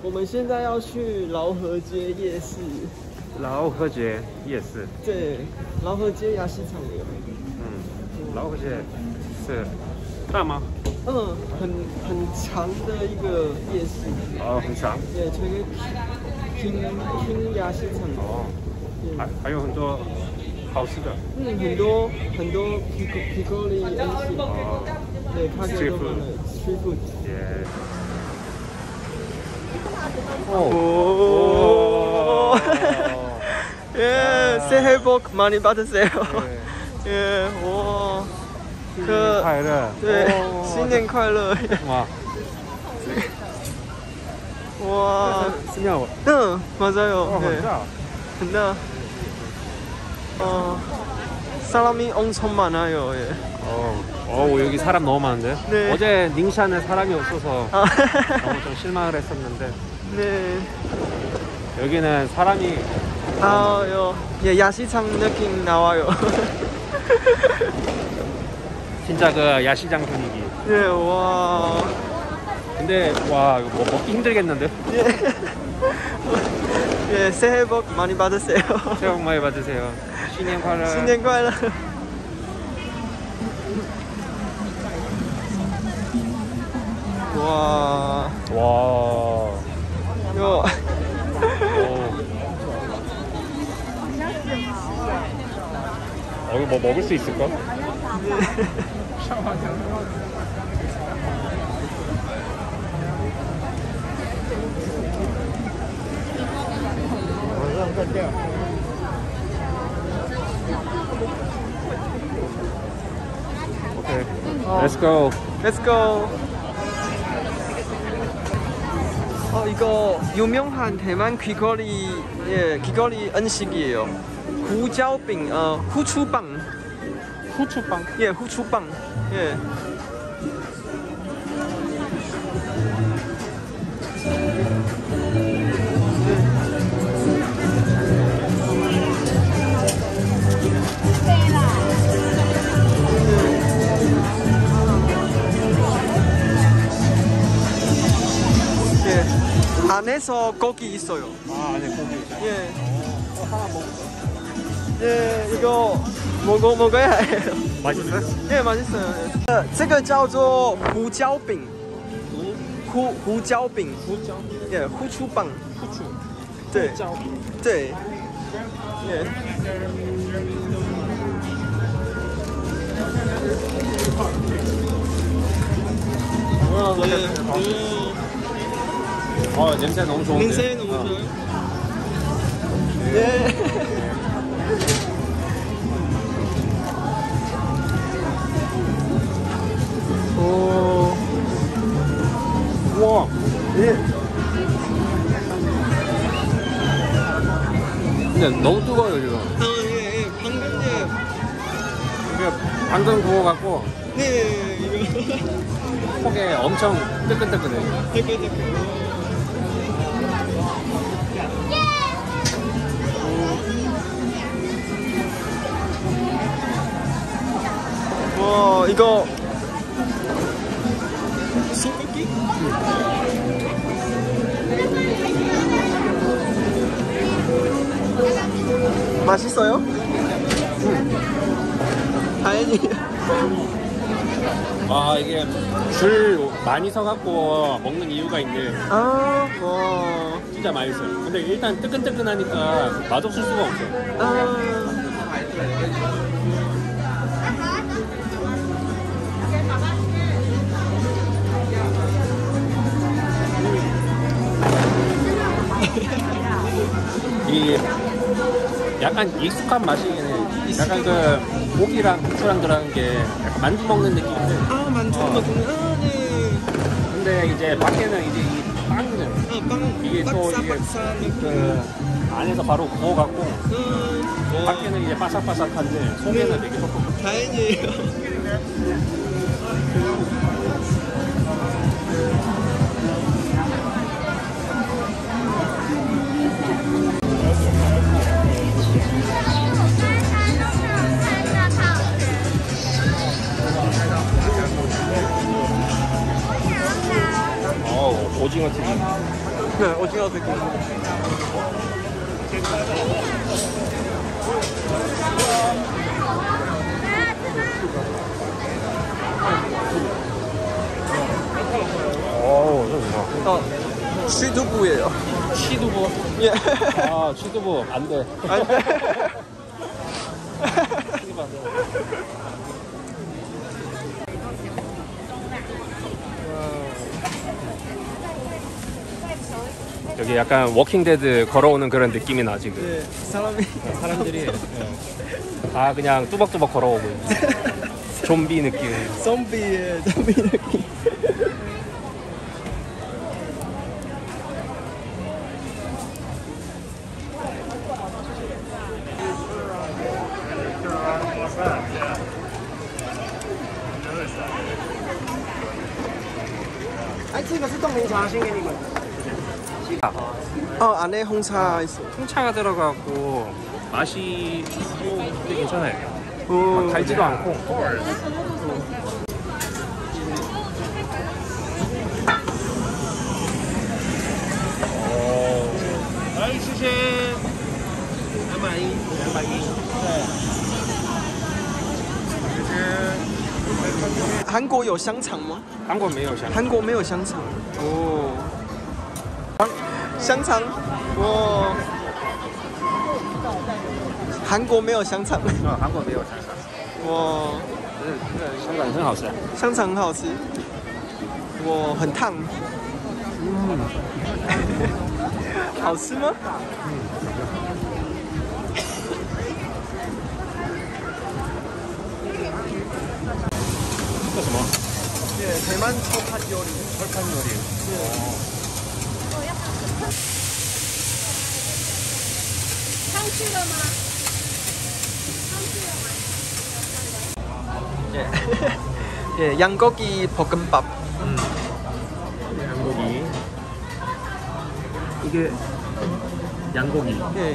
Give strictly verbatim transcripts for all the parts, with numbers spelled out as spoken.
我们现在要去劳合街夜市。 劳合街夜市。 对，劳合街鸭西场有。 嗯，劳合街是大吗？ 嗯，很很长的一个夜市。 哦，很长。 对，这个拼拼鸭西场。 哦。还还有很多好吃的。嗯， 很多很多皮皮皮里东西。 哦。 对，它就都蛮的 street food。 耶。 오. 예, 새해 복 많이 받으세요. 예, 오. 그, 快乐. 네, 신년 快乐. 와. 와. 스냐오. 응, 맞아요. 어, 네. 근데, 어, 사람이 엄청 많아요. 예. 어, 어, 여기 사람 너무 많은데? 네. 어제 닝샨에 사람이 없어서 아. 너무 좀 실망을 했었는데. 네. 여기는 사람이 아, 요, 예, 야시장 느낌 나와요. 진짜 그 야시장 분위기. 네, 와. 근데 와, 이거 뭐 먹기 힘들겠는데? 예. 예, 새해 복 많이 받으세요. 새해 복 많이 받으세요. 신년 快乐. 신년 快乐. 와. 와. 요. 어, 이거 뭐 먹을 수 있을까? 네. 오케이. Let's go. Let's go. 어, 이거 유명한 대만 귀걸이, 예, 귀걸이 음식이에요. 후자오빙, 어, 후추빵. 후추빵? 예, 후추빵. 예. 안에서 고기 있어요. 아, 안에 고기 있어요? 예. 어, 하나 먹을까? 예, 이거 먹어 먹어야 해요. 맛있어요? 예, 맛있어요. 예. 这个叫做胡椒饼. 후胡椒饼. 후椒? 예, 후추빵. 후추. 对. 胡椒. 对. 예. 와, 네. 어, 냄새 너무 좋은데. 냄새 너무 좋아요. 예. 오. 우와. 예. 근데 너무 뜨거워요, 지금. 아, 예, 예. 방금 예. 이게 방금 구워갖고 네, 이거. 속에 엄청 뜨끈뜨끈해요. 뜨끈뜨끈. 와, 이거 소고기? 맛있어요? 응. 다행이에요. 아, 이게 줄 많이 서갖고 먹는 이유가 있는데 아, 와. 진짜 맛있어요. 근데 일단 뜨끈뜨끈하니까 맛없을 수가 없어요. 아. 이 약간 익숙한 맛이긴 해. 약간 그 고기랑 부추랑 들어간 게 약간 만두 먹는 느낌인데. 아, 만두 어. 먹는. 아, 네. 근데 이제 밖에는 이제 이 빵은 아, 빵. 이게 또 이게 그 안에서 바로 구워갖고 음. 밖에는 이제 바삭바삭한데 속에는 되게 촉촉. 다행이에요. 어, 오징어 튀김. 오징어 새끼. 오, 이거 어, 취두부예요. 취두부. 예. 아, 취두부 안 돼. 안 돼. 취두부 안 돼. 여기 약간 워킹데드 걸어오는 그런 느낌이 나 지금. 예, 사람이 사람들이 다 그냥 뚜벅뚜벅 걸어오고 있는 좀비 느낌. 좀비의 좀비 느낌. 어, 안에 홍차 있어. 홍차가 들어가고 맛이 되게 괜찮아요. 오, 막 달지도 않고. 아이, 시시. 양마이, 양마이. 한국有香肠吗？ 한국没有香。 韩国没有香肠哦。香肠，哇！韩国没有香肠， 啊，韩国没有香肠。 哇！ 这这香肠很好吃。 香肠很好吃，哇，很烫。 嗯， 好吃吗？ 这什么？ 예, 대만 철판 요리. 철판 요리. 예. 예, 양고기 볶음밥. 음. 양고기. 이게 양고기. 예.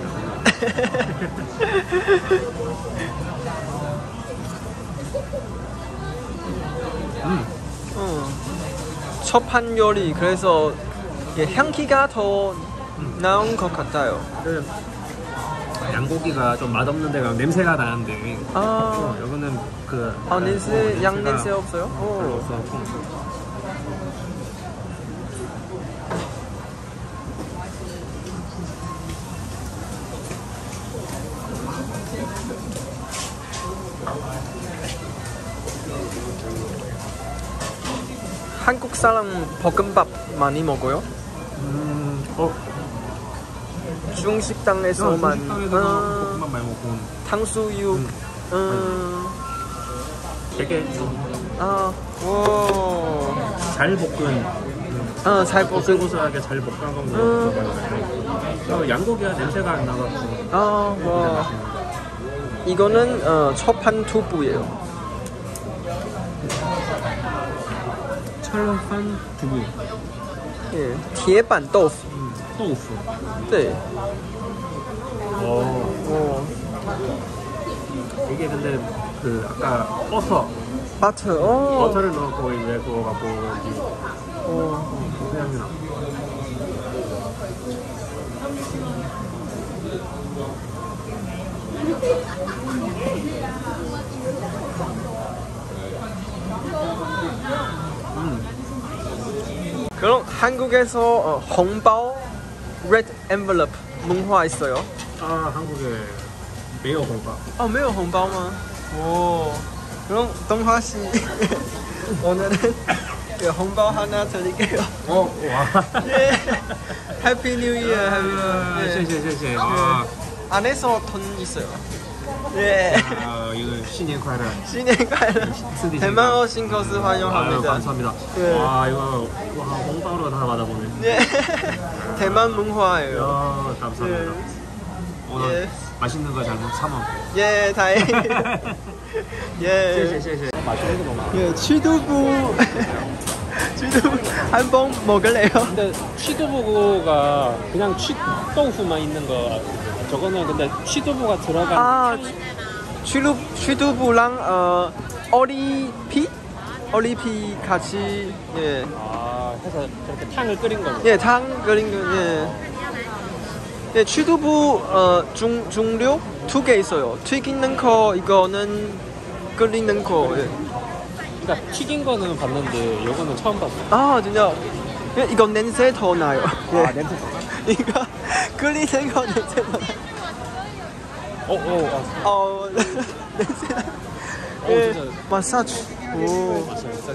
음. 어. 철판 요리 그래서 예, 향기가 더 나온 것 같아요. 그 양고기가 좀 맛없는 데가 냄새가 나는데 아, 어, 여기는 그 아 냄새, 어, 양 냄새가 냄새 없어요? 별로 오. 없어. 한국 사람 볶음밥 많이 먹어요? 음, 어, 중식당에서만 식당에서 어, 볶음밥 많이 먹고 탕수육 음. 음, 되게 아, 오, 잘 볶은 어, 잘 볶은 고슬고슬하게 잘 볶은 거 음. 먹어요. 양고기가 냄새가 안 나가지고 아, 와, 이거는 어, 철판 두부예요. 철판 두부, 예, 铁板豆腐. 음,豆腐. 네. 어, 오, 이게 근데 그 아까 버터, 버터. 오, 버터를 넣고 이제 구워갖고 이제 오. 그냥 나. 음. 그럼 한국에서 어, 홍bao, red envelope 문화 있어요? 아, 한국에 매요 홍밥. 아, 没有红包吗? 오, 그럼 동화 씨 오늘은 그 홍보 하나 드릴게요. 어, 와. 예, 해피 뉴 이어. 아, 예. 谢谢谢谢. 아, 안에서 돈 있어요. 예. 아, 이거 신년 快乐. 신년 快乐. 대만 오신 것을 아유, 환영합니다. 감사합니다. 예. 와, 이거 와, 홍바로 다 받아보네. 예. 대만 문화예요. 야, 감사합니다. 예. 오늘 예. 맛있는 거 잘 사 먹고. 예, 다행. 예. 谢谢谢谢. 맛있는 거 너무. 예, 취두부. 취두부 한번 먹을래요? 근데 취두부가 그냥 취豆腐만 있는 거. 저거는 근데 취두부가 들어간. 아, 취두 취두부랑 어 오리피, 오리피 같이 예. 아, 해서 저렇게 탕을 끓인 거죠. 예, 탕 끓인 거. 예. 예, 취두부 어, 중 중류 두 개 있어요. 튀기는 거 이거는 끓이는 거. 예. 그러니까 튀긴 거는 봤는데 이거는 처음 봤어요. 아 진짜. 예, 이거 냄새 더 나요. 예. 아 냄새. 이거 끓이는 거 냄새 더 나요. 어, 어, 아, 어, 냄새 나. 어, 예, 진짜. 마사지. 오.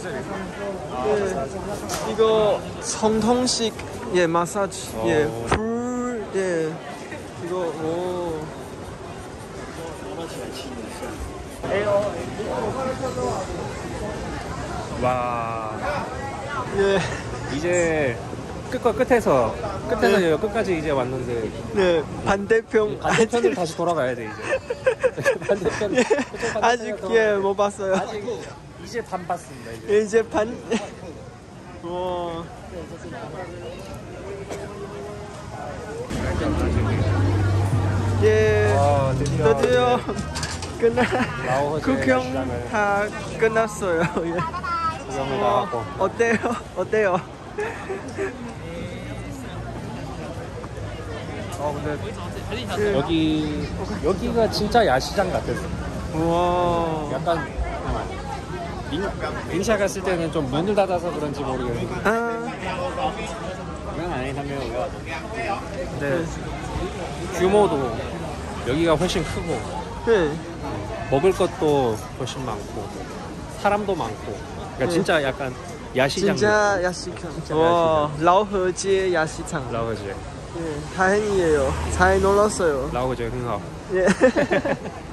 예, 이거 성통식 예 마사지. 예, 어. 불 예. 이거 오. 와. 예. 이제 끝과 끝에서 끝에서 네. 여기 끝까지 이제 왔는데 네, 반대편 반대편을 다시 돌아가야 돼 이제. 반대편. 예, 그쪽 아직 반대편으로 예, 돌아가야 돼. 못 봤어요. 아직 이제 반 봤습니다 이제. 예, 이제 반. 와. 예, 아, 드디어 드디어 끝나. 라오호제 구경 시장을 다 끝났어요. 예. 구경을 다 하고. 어때요? 어때요? 어 근데 예. 여기 여기가 진짜 야시장 같았어. 와. 약간 인, 인샤 갔을 때는 좀 문을 닫아서 그런지 모르겠는데 아, 그건 아니라면 근데 규모도 여기가 훨씬 크고 네. 먹을 것도 훨씬 많고 사람도 많고 그러니까 네. 진짜 약간 야시장 진짜 야시장. 진짜 와, 라오허지의 야시장. 라오제 예, 다행이에요. 잘 놀았어요. 라오제 흥하오 예.